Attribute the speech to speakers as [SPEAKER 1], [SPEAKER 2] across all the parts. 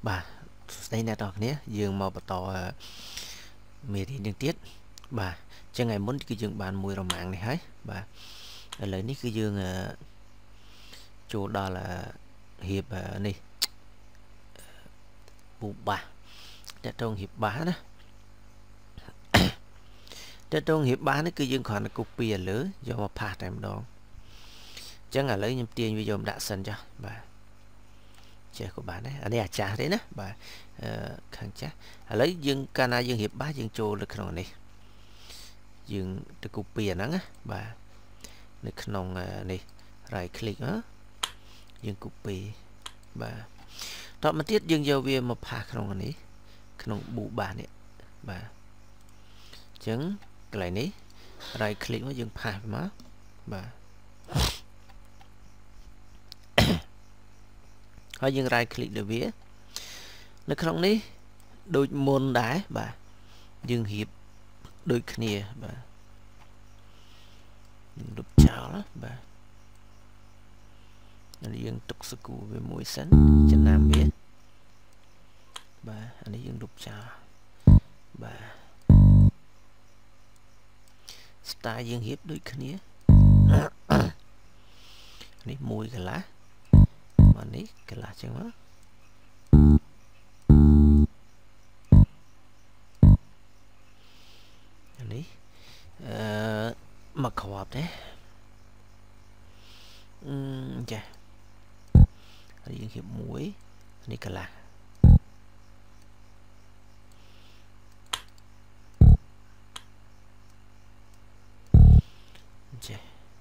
[SPEAKER 1] bà đây nè đó nhé dương màu bật tỏ mì thì đừng tiết bà cho ngày muốn cái dương bàn mùi rồng mạng này hết bà lấy ní cái dương chỗ đó là hiệp này bộ bà để trong hiệp bá đó để trong hiệp bá nó cứ dương còn là cục bìa lứa do mà phạt em đó chẳng là lấy nhầm tiền bây giờ đã sân cho bà chơi của bạn đấy anh ấy trả đấy nè bà khang chắc lấy dương cana dương hiệp bá dương trô được không này dương từ cục bìa nắng á bà được không này right click á dương cục bìa bà đó mà tiết dương dầu về một phạt không này không bụ bà này bà chứng cái này ní right click nó dương phạt má bà họ dương right click được vía nó không ní đôi môn đá bà dương hiệp đôi kia bà đục cháo đó bà anh dương tục sự cụ về mũi sắn chân nam biết bà anh dương đục cháo bà style dương hiệp đôi kia này mùi cái lá mà ní cái lá chẳng má ní mặc khóa đấy chà dương hiệp muối ní cái lá chà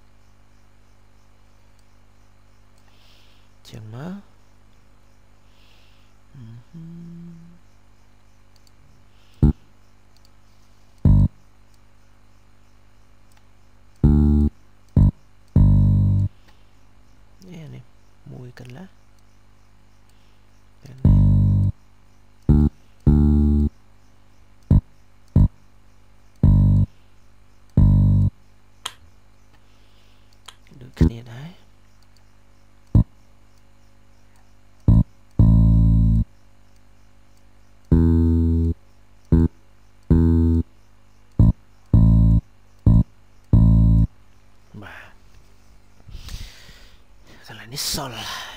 [SPEAKER 1] chẳng má này mùi cần lá được cái này đấy bà cái này nít sol